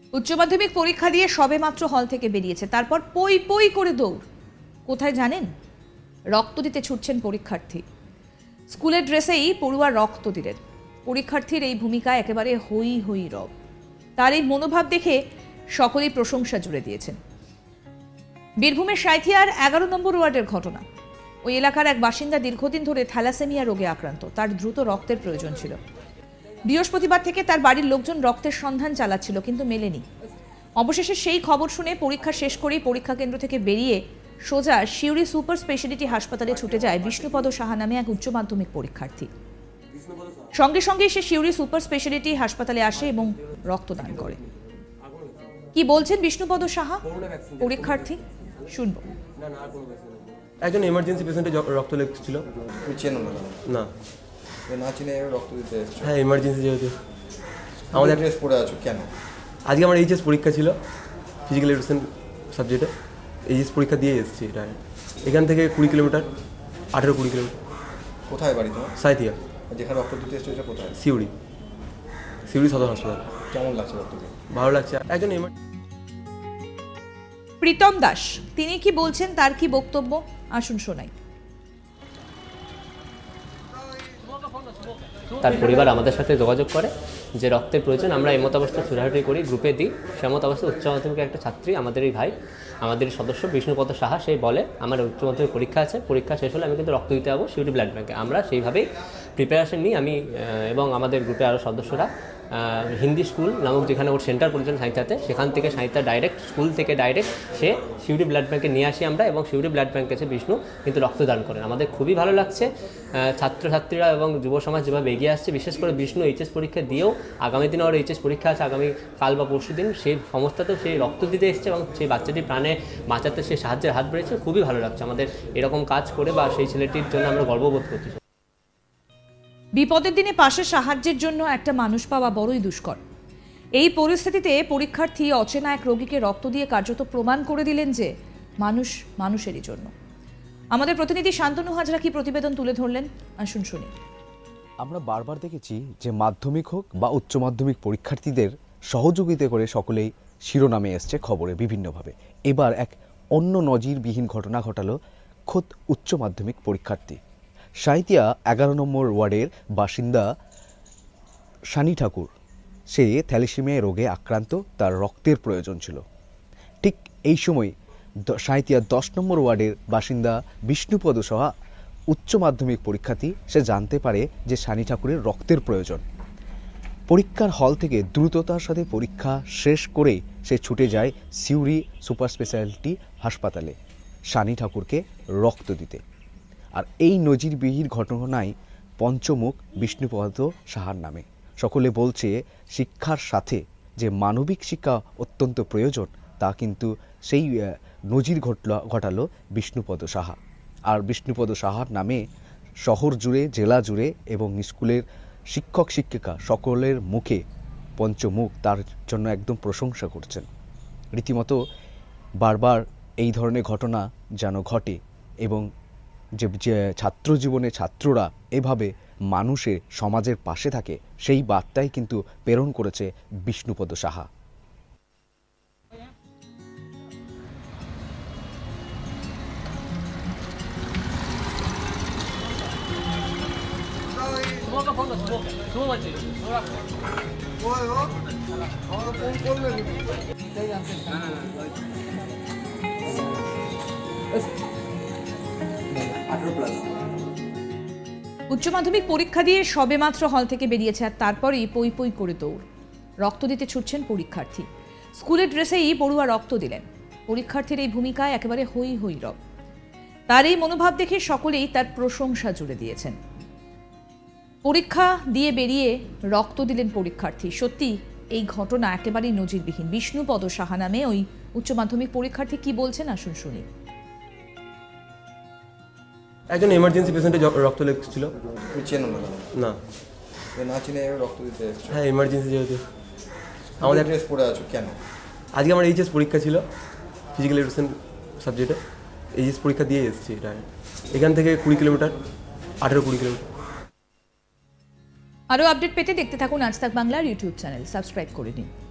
উচ্চ মাধ্যমিক পরীক্ষা দিয়ে সবেমাত্র হল থেকে বেরিয়েছে, তারপর পই পই করে দৌড়। কোথায় জানেন? রক্ত দিতে ছুটছেন পরীক্ষার্থী। স্কুলের ড্রেসেই পড়ুয়া রক্ত দিলেন। পরীক্ষার্থীর এই ভূমিকা একেবারে হই হই রব। তার এই মনোভাব দেখে সকলেই প্রশংসা জুড়ে দিয়েছেন। বীরভূমের সাঁইথিয়ার 11 নম্বর ওয়ার্ডের ঘটনা। ওই এলাকার এক বাসিন্দা দীর্ঘদিন ধরে থ্যালাসেমিয়া রোগে আক্রান্ত। তার দ্রুত রক্তের প্রয়োজন ছিল। বৃহস্পতিবার থেকে তার বাড়ির লোকজন রক্তের সন্ধান চালাচ্ছিল, কিন্তু মেলেনি। অবশেষে সেই খবর শুনে পরীক্ষা শেষ করেই পরীক্ষা কেন্দ্র থেকে বেরিয়ে সোজা সিউড়ি সুপার স্পেশালিটি হাসপাতালে ছুটে যায় বিষ্ণুপদ সাহা নামে এক উচ্চ মাধ্যমিক পরীক্ষার্থী। সঙ্গে সঙ্গেই সে সিউড়ি সুপার স্পেশালিটি হাসপাতালে আসে এবং রক্তদান করে। কি বলছেন বিষ্ণুপদ সাহা, পরীক্ষার্থী? শুনবো। একজন এমার্জেন্সি পেশেন্টের রক্ত লেগেছিল। তুমি চেনো না? না। না চিনে রক্ত দিতে এসেছো? হ্যাঁ, এমার্জেন্সি যেহেতু। আমাদের ড্রেস পরে আছো কেন? আজকে আমার এইচএস পরীক্ষা ছিল, ফিজিক্যাল এডুকেশন সাবজেক্টে। এইচএস পরীক্ষা দিয়ে এসেছি। এটা এখান থেকে 20 কিলোমিটার, 18-20 কিলোমিটার। কোথায় বাড়ি তোমার? সাঁইথিয়া। যেখানে রক্ত দিতে এসেছো এটা কোথায়? সিউড়ি সদর হাসপাতাল। কেমন লাগছে রক্ত দিয়ে? ভালো লাগছে। একজন প্রীতম দাস, তিনি কি বলছেন, তার কি বক্তব্য, আসুন শোনাই। তার পরিবার আমাদের সাথে যোগাযোগ করে যে রক্তের প্রয়োজন। আমরা এই মতাবস্থা ছুটাছুটি করি, গ্রুপে দিই। সে মতাবস্থা উচ্চ মাধ্যমিকের একটা ছাত্রী, আমাদেরই ভাই, আমাদের সদস্য বিষ্ণুপদ সাহা, সেই বলে আমার উচ্চ মাধ্যমিক পরীক্ষা আছে, পরীক্ষা শেষ হলে আমি কিন্তু রক্ত দিতে যাবো সিউড়ি ব্লাড ব্যাঙ্কে। আমরা সেইভাবেই প্রিপারেশন নিই, আমি এবং আমাদের গ্রুপে আরও সদস্যরা। হিন্দি স্কুল নামক যেখানে ওর সেন্টার করেছেন সাঁইথিয়াতে, সেখান থেকে সাঁইথিয়া ডাইরেক্ট, স্কুল থেকে ডাইরেক্ট সে সিউড়ি ব্লাড ব্যাঙ্কে নিয়ে আসি আমরা, এবং সিউড়ি ব্লাড ব্যাঙ্কে এসে বিষ্ণু কিন্তু রক্তদান করেন। আমাদের খুবই ভালো লাগছে। ছাত্রছাত্রীরা এবং যুব সমাজ যেভাবে এগিয়ে আসছে, বিশেষ করে বিষ্ণু এইচএস পরীক্ষা দিয়েও, আগামী দিনে ওর এইচএস পরীক্ষা আছে আগামী কাল বা পরশু দিন, সেই সমস্যাতেও সেই রক্ত দিতে এসছে এবং সেই বাচ্চাটির প্রাণে বাঁচাতে সে সাহায্যের হাত বেড়েছে। খুবই ভালো লাগছে আমাদের এরকম কাজ করে, বা সেই ছেলেটির জন্য আমরা গর্ববোধ করছি। বিপদের দিনে পাশে সাহায্যের জন্য একটা মানুষ পাওয়া বড়ই দুষ্কর। এই পরিস্থিতিতে পরীক্ষার্থী অচেনা এক রোগীকে রক্ত দিয়ে কার্যত প্রমাণ করে দিলেন যে মানুষ মানুষেরই জন্য। আমাদের প্রতিনিধি শান্তনু হাজরা কি প্রতিবেদন তুলে ধরলেন, আসুন শুনি। আমরা বারবার দেখেছি যে মাধ্যমিক হোক বা উচ্চ মাধ্যমিক পরীক্ষার্থীদের সহযোগিতা করে সকলেই শিরোনামে এসছে খবরে বিভিন্নভাবে। এবার এক অন্য নজিরবিহীন ঘটনা ঘটালো খোদ উচ্চ মাধ্যমিক পরীক্ষার্থী। সাঁইথিয়া 11 নম্বর ওয়ার্ডের বাসিন্দা সানি ঠাকুর, সে থ্যালাসেমিয়া রোগে আক্রান্ত, তার রক্তের প্রয়োজন ছিল। ঠিক এই সময় সাঁইথিয়া 10 নম্বর ওয়ার্ডের বাসিন্দা বিষ্ণুপদ সাহা, উচ্চ মাধ্যমিক পরীক্ষার্থী, সে জানতে পারে যে সানি ঠাকুরের রক্তের প্রয়োজন। পরীক্ষার হল থেকে দ্রুততার সাথে পরীক্ষা শেষ করে সে ছুটে যায় সিউড়ি সুপার স্পেশালিটি হাসপাতালে সানি ঠাকুরকে রক্ত দিতে। আর এই নজিরবিহীন ঘটনায় পঞ্চমুখ বিষ্ণুপদ সাহার নামে। সকলে বলছে শিক্ষার সাথে যে মানবিক শিক্ষা অত্যন্ত প্রয়োজন, তা কিন্তু সেই নজির ঘটালো বিষ্ণুপদ সাহা। আর বিষ্ণুপদ সাহার নামে শহর জুড়ে, জেলা জুড়ে এবং স্কুলের শিক্ষক শিক্ষিকা সকলের মুখে পঞ্চমুখ তার জন্য একদম প্রশংসা করছেন। রীতিমতো বারবার এই ধরনের ঘটনা যেন ঘটে এবং যে ছাত্র জীবনে ছাত্ররা এভাবে মানুষের সমাজের পাশে থাকে, সেই বার্তাই কিন্তু প্রেরণ করেছে বিষ্ণুপদ সাহা। উচ্চ মাধ্যমিক পরীক্ষা দিয়ে সবেমাত্র হল থেকে বেরিয়েছে, আর তারপরেই পই পই করে দৌড়। রক্ত দিতে ছুটছেন পরীক্ষার্থী। স্কুলের ড্রেসেই পড়ুয়া রক্ত দিলেন। পরীক্ষার্থীর এই ভূমিকায় একেবারে হই হই রব। তার এই মনোভাব দেখে সকলেই তার প্রশংসা জুড়ে দিয়েছেন। পরীক্ষা দিয়ে বেরিয়ে রক্ত দিলেন পরীক্ষার্থী। সত্যি এই ঘটনা একেবারেই নজিরবিহীন। বিষ্ণুপদ সাহা নামে ওই উচ্চ মাধ্যমিক পরীক্ষার্থী কি বলছেন, আসুন শুনি। একজন এমার্জেন্সি পেশেন্টের রক্ত লেগেছিল। তুমি চেনো না? না। না চিনে রক্ত দিতে এসেছো? হ্যাঁ, এমার্জেন্সি যেহেতু। আমাদের ড্রেস পরে আছো কেন? আজকে আমার এইচএস পরীক্ষা ছিল, ফিজিক্যাল এডুকেশন সাবজেক্টে। এইচএস পরীক্ষা দিয়ে এসেছি। এটা এখান থেকে 20 কিলোমিটার, 18-20 কিলোমিটার। আরও আপডেট পেতে দেখতে থাকুন আজ তাক বাংলার ইউটিউব চ্যানেল, সাবস্ক্রাইব করে নিন।